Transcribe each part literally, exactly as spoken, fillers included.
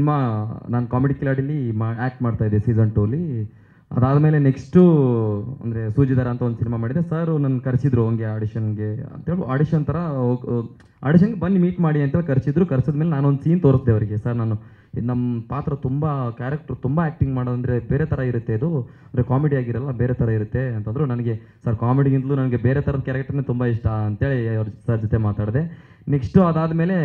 Cinema ನಾನು comedy ಕಿಲಾಡಿಲಿ ಮಾ act ಮಾಡ್ತಾಯಿದ್ದೆ ಸೀಸನ್ ಟೂಲಿ. ಅದಾದಮೇಲೆ ನೆಕ್ಸ್ಟು ಅಂದರೆ ಸೂಜಿದಾರ ಅಂತ ಒಂದು ಸಿನಿಮಾ ಮಾಡಿದೆ. ಸರ್ ನನ್ನ ಕರೆಸಿದ್ರು ಹಂಗೆ ಆಡಿಷನ್ಗೆ ಅಂತೇಳಿ, ಆಡಿಷನ್ ಥರ ಆಡಿಷನ್ಗೆ ಬನ್ನಿ ಮೀಟ್ ಮಾಡಿ ಅಂತೇಳಿ ಕರೆಸಿದ್ರು. ಕರೆಸಿದ್ಮೇಲೆ ನಾನೊಂದು ಸೀನ್ ತೋರಿಸ್ದೆ ಅವರಿಗೆ. ಸರ್ ನಾನು ನಮ್ಮ ಪಾತ್ರ ತುಂಬ ಕ್ಯಾರೆಕ್ಟ್ರ್ ತುಂಬ ಆ್ಯಕ್ಟಿಂಗ್ ಮಾಡೋದಂದರೆ ಬೇರೆ ಥರ ಇರುತ್ತೆ, ಇದು ಅಂದರೆ ಕಾಮಿಡಿ ಆಗಿರಲ್ಲ, ಬೇರೆ ಥರ ಇರುತ್ತೆ ಅಂತಂದರು. ನನಗೆ ಸರ್ ಕಾಮಿಡಿಗಿಂತಲೂ ನನಗೆ ಬೇರೆ ಥರದ ಕ್ಯಾರೆಕ್ಟರ್ನೇ ತುಂಬ ಇಷ್ಟ ಅಂತೇಳಿ ಅವ್ರ ಸರ್ ಜೊತೆ ಮಾತಾಡಿದೆ. ನೆಕ್ಸ್ಟು ಅದಾದಮೇಲೆ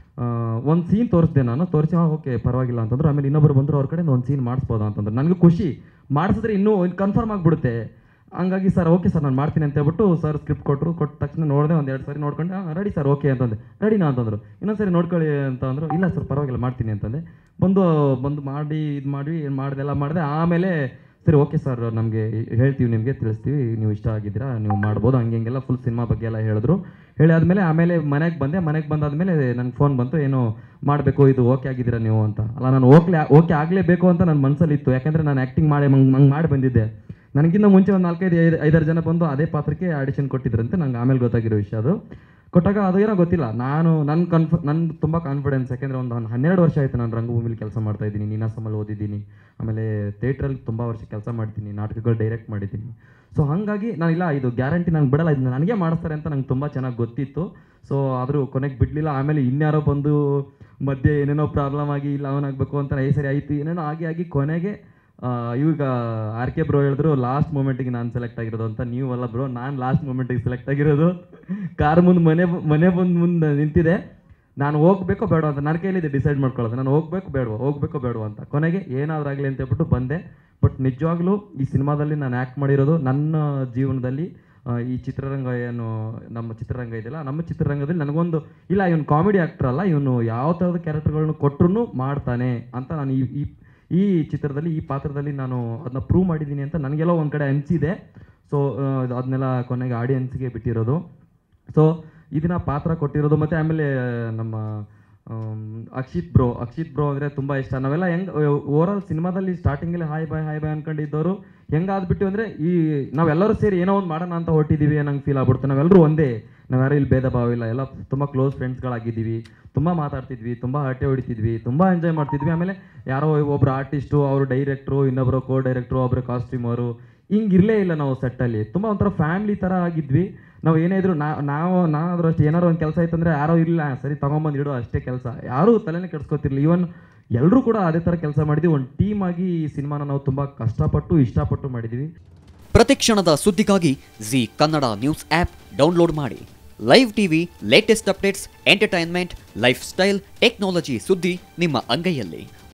ಒಂದು ಸೀನ್ ತೋರಿಸ್ದೆ ನಾನು. ತೋರಿಸಿ ಹಾಂ ಓಕೆ ಪರವಾಗಿಲ್ಲ ಅಂತಂದ್ರು. ಆಮೇಲೆ ಇನ್ನೊಬ್ಬರು ಬಂದರು, ಅವ್ರ ಕಡೆಯಿಂದ ಒಂದು ಸೀನ್ ಮಾಡಿಸ್ಬೋದಾ ಅಂತಂದ್ರೆ ನನಗೂ ಖುಷಿ. ಮಾಡಿಸಿದ್ರೆ ಇನ್ನೂ ಕನ್ಫರ್ಮ್ ಆಗಿಬಿಡುತ್ತೆ. ಹಂಗಾಗಿ ಸರ್ ಓಕೆ ಸರ್ ನಾನು ಮಾಡ್ತೀನಿ ಅಂತ ಹೇಳ್ಬಿಟ್ಟು ಸರ್ ಸ್ಕ್ರಿಪ್ಟ್ ಕೊಟ್ಟರು. ಕೊಟ್ಟ ತಕ್ಷಣ ನೋಡಿದೆ, ಒಂದು ಎರಡು ಸಾರಿ ನೋಡ್ಕೊಂಡು ಹಾಂ ರೆಡಿ ಸರ್ ಓಕೆ ಅಂತಂದೆ. ರೆಡಿನಾ ಅಂತಂದರು. ಇನ್ನೊಂದು ಸರಿ ನೋಡ್ಕೊಳ್ಳಿ ಅಂತ ಅಂದರು. ಇಲ್ಲ ಸರ್ ಪರವಾಗಿಲ್ಲ ಮಾಡ್ತೀನಿ ಅಂತಂದೆ. ಬಂದು ಬಂದು ಮಾಡಿ ಇದು ಮಾಡಿ ಏನು ಮಾಡಿದೆ ಎಲ್ಲ ಮಾಡಿದೆ. ಆಮೇಲೆ ಸರಿ ಓಕೆ ಸರ್ ನಮಗೆ ಹೇಳ್ತೀವಿ, ನಿಮಗೆ ತಿಳಿಸ್ತೀವಿ, ನೀವು ಇಷ್ಟ ಆಗಿದ್ದೀರಾ, ನೀವು ಮಾಡ್ಬೋದು, ಹಂಗೆ ಹಿಂಗೆಲ್ಲ ಫುಲ್ ಸಿನಿಮಾ ಬಗ್ಗೆ ಎಲ್ಲ ಹೇಳಿದ್ರು. ಹೇಳಿ ಆದಮೇಲೆ ಆಮೇಲೆ ಮನೆಗೆ ಬಂದೆ. ಮನೆಗೆ ಬಂದಾದಮೇಲೆ ನನಗೆ ಫೋನ್ ಬಂತು, ಏನು ಮಾಡಬೇಕು, ಇದು ಓಕೆ ಆಗಿದ್ದೀರಾ ನೀವು ಅಂತ. ಅಲ್ಲ ನಾನು ಓಕೆ ಓಕೆ ಆಗಲೇಬೇಕು ಅಂತ ನನ್ನ ಮನಸ್ಸಲ್ಲಿ ಇತ್ತು. ಯಾಕೆಂದರೆ ನಾನು ಆ್ಯಕ್ಟಿಂಗ್ ಮಾಡಿ ಹಂಗೆ ಹಂಗೆ ಮಾಡಿ ಬಂದಿದ್ದೆ. ನನಗಿಂತ ಮುಂಚೆ ಒಂದು ನಾಲ್ಕೈದು ಐದು ಐದಾರು ಜನ ಬಂದು ಅದೇ ಪಾತ್ರಕ್ಕೆ ಆಡಿಷನ್ ಕೊಟ್ಟಿದ್ರಂತೆ. ನಂಗೆ ಆಮೇಲೆ ಗೊತ್ತಾಗಿರೋ ವಿಷಯ ಅದು. ಕೊಟ್ಟಾಗ ಅದು ಏನೋ ಗೊತ್ತಿಲ್ಲ, ನಾನು ನನ್ನ ಕನ್ಫ ನನ್ನ ತುಂಬ ಕಾನ್ಫಿಡೆನ್ಸ್. ಯಾಕೆಂದರೆ ಒಂದು ಹನ್ನೆರಡು ವರ್ಷ ಆಯಿತು ನಾನು ರಂಗಭೂಮಿಲಿ ಕೆಲಸ ಮಾಡ್ತಾಯಿದ್ದೀನಿ, ನೀನಾಸಮಲ್ಲಿ ಓದಿದ್ದೀನಿ, ಆಮೇಲೆ ಥಿಯೇಟ್ರಲ್ಲಿ ತುಂಬ ವರ್ಷ ಕೆಲಸ ಮಾಡ್ತೀನಿ, ನಾಟಕಗಳು ಡೈರೆಕ್ಟ್ ಮಾಡಿದ್ದೀನಿ. ಸೊ ಹಾಗಾಗಿ ನಾನಿಲ್ಲ ಇದು ಗ್ಯಾರಂಟಿ ನಂಗೆ ಬಿಡಲ್ಲ, ಇದು ನನಗೆ ಮಾಡಿಸ್ತಾರೆ ಅಂತ ನಂಗೆ ತುಂಬ ಚೆನ್ನಾಗಿ ಗೊತ್ತಿತ್ತು. ಸೊ ಆದರೂ ಕೊನೆಗೆ ಬಿಡಲಿಲ್ಲ. ಆಮೇಲೆ ಇನ್ಯಾರೋ ಬಂದು ಮಧ್ಯೆ ಏನೇನೋ ಪ್ರಾಬ್ಲಮ್ ಆಗಿ ಇಲ್ಲ ಅವನಾಗಬೇಕು ಅಂತ ಐದು ಸರಿ ಆಯಿತು, ಏನೇನೋ ಆಗಿ ಆಗಿ ಕೊನೆಗೆ ಇವಾಗ ಆರ್ ಕೆ ಬ್ರೋ ಹೇಳಿದ್ರು ಲಾಸ್ಟ್ ಮೂಮೆಂಟಿಗೆ ನಾನು ಸೆಲೆಕ್ಟ್ ಆಗಿರೋದು ಅಂತ. ನೀವು ಅಲ್ಲ ಬ್ರೋ, ನಾನು ಲಾಸ್ಟ್ ಮೂಮೆಂಟಿಗೆ ಸೆಲೆಕ್ಟ್ ಆಗಿರೋದು. ಕಾರ್ ಮುಂದೆ ಮನೆ ಮನೆ ಬಂದು ಮುಂದೆ ನಿಂತಿದೆ, ನಾನು ಹೋಗ್ಬೇಕೋ ಬೇಡ ಅಂತ ನನ್ನ ಕೈಲಿದೆ ಡಿಸೈಡ್ ಮಾಡ್ಕೊಳ್ಳೋದು. ನಾನು ಹೋಗ್ಬೇಕು ಬೇಡವೋ ಹೋಗ್ಬೇಕೋ ಬೇಡವೋ ಅಂತ. ಕೊನೆಗೆ ಏನಾದರೂ ಆಗಲಿ ಅಂತ ಹೇಳ್ಬಿಟ್ಟು ಬಂದೆ. ಬಟ್ ನಿಜವಾಗ್ಲೂ ಈ ಸಿನಿಮಾದಲ್ಲಿ ನಾನು ಆ್ಯಕ್ಟ್ ಮಾಡಿರೋದು ನನ್ನ ಜೀವನದಲ್ಲಿ ಈ ಚಿತ್ರರಂಗ ಏನು ನಮ್ಮ ಚಿತ್ರರಂಗ ಇದೆಯಲ್ಲ, ನಮ್ಮ ಚಿತ್ರರಂಗದಲ್ಲಿ ನನಗೊಂದು ಇಲ್ಲ ಇವನು ಕಾಮಿಡಿ ಆ್ಯಕ್ಟರ್ ಅಲ್ಲ, ಇವನು ಯಾವ ಥರದ ಕ್ಯಾರೆಕ್ಟರ್ಗಳನ್ನು ಕೊಟ್ಟರು ಮಾಡ್ತಾನೆ ಅಂತ ನಾನು ಈ ಈ ಚಿತ್ರದಲ್ಲಿ ಈ ಪಾತ್ರದಲ್ಲಿ ನಾನು ಅದನ್ನ ಪ್ರೂವ್ ಮಾಡಿದ್ದೀನಿ ಅಂತ ನನಗೆಲ್ಲೋ ಒಂದು ಕಡೆ ಅನಿಸಿದೆ. ಸೊ ಅದನ್ನೆಲ್ಲ ಕೊನೆಗೆ ಆಡಿಯನ್ಸ್ಗೆ ಬಿಟ್ಟಿರೋದು. ಸೊ ಇದನ್ನ ಪಾತ್ರ ಕೊಟ್ಟಿರೋದು. ಮತ್ತು ಆಮೇಲೆ ನಮ್ಮ ಅಕ್ಷಿತ್ ಬ್ರೋ ಅಕ್ಷಿತ್ ಬ್ರೋ ಅಂದರೆ ತುಂಬ ಇಷ್ಟ. ನಾವೆಲ್ಲ ಹೆಂಗೆ ಓವರಾಲ್ ಸಿನಿಮಾದಲ್ಲಿ ಸ್ಟಾರ್ಟಿಂಗಲ್ಲಿ ಹಾಯ್ ಬಾಯ್ ಹಾಯ್ ಬಾಯ್ ಅಂದ್ಕೊಂಡಿದ್ದವರು ಹೆಂಗಾದ್ಬಿಟ್ಟು ಅಂದರೆ ಈ ನಾವೆಲ್ಲರೂ ಸೇರಿ ಏನೋ ಒಂದು ಮಾಡೋಣ ಅಂತ ಹೊಟ್ಟಿದ್ದೀವಿ ನಂಗೆ ಫೀಲ್ ಆಗ್ಬಿಡ್ತು. ನಾವೆಲ್ಲರೂ ಒಂದೇ, ನಾವ್ಯಾರು ಇಲ್ಲಿ ಭೇದ ಭಾವ ಇಲ್ಲ, ಎಲ್ಲ ತುಂಬ ಕ್ಲೋಸ್ ಫ್ರೆಂಡ್ಸ್ಗಳಾಗಿದ್ದೀವಿ, ತುಂಬ ಮಾತಾಡ್ತಿದ್ವಿ, ತುಂಬ ಹರಟೆ ಹೊಡಿತಿದ್ವಿ, ತುಂಬ ಎಂಜಾಯ್ ಮಾಡ್ತಿದ್ವಿ. ಆಮೇಲೆ ಯಾರೋ ಒಬ್ಬರು ಆರ್ಟಿಸ್ಟು, ಅವರು ಡೈರೆಕ್ಟ್ರು, ಇನ್ನೊಬ್ಬರು ಕೋ ಡೈರೆಕ್ಟ್ರು, ಒಬ್ಬರು ಕಾಸ್ಟ್ಯೂಮರು, ಹಿಂಗಿರಲೇ ಇಲ್ಲ ನಾವು ಸೆಟ್ಟಲ್ಲಿ. ತುಂಬ ಒಂಥರ ಫ್ಯಾಮ್ಲಿ ಥರ ಆಗಿದ್ವಿ. ನಾವು ಏನೇ ಇದ್ರು ನಾ ನಾವು ನಾನಾದ್ರೂ ಅಷ್ಟೇ, ಏನಾದ್ರು ಒಂದು ಕೆಲಸ ಇತ್ತಂದರೆ ಯಾರೋ ಇಲ್ಲ ಸರಿ ತೊಗೊಂಬಂದು ಇಡೋ ಅಷ್ಟೇ ಕೆಲಸ, ಯಾರೂ ತಲೆನೇ ಕೆಡ್ಸ್ಕೊತಿರ್ಲಿ. ಈವನ್ ಎಲ್ಲರೂ ಕೂಡ ಅದೇ ಥರ ಕೆಲಸ ಮಾಡಿದ್ವಿ. ಒಂದು ಟೀಮ್ ಆಗಿ ಈ ಸಿನಿಮಾನ ನಾವು ತುಂಬ ಕಷ್ಟಪಟ್ಟು ಇಷ್ಟಪಟ್ಟು ಮಾಡಿದ್ದೀವಿ. ಪ್ರತಿಕ್ಷಣದ ಸುದ್ದಿಗಾಗಿ Zee Kannada news app download ಮಾಡಿ. Live TV, latest updates, entertainment, life style, technology ಸುದ್ದಿ ನಿಮ್ಮ ಅಂಗೈಯಲ್ಲಿ.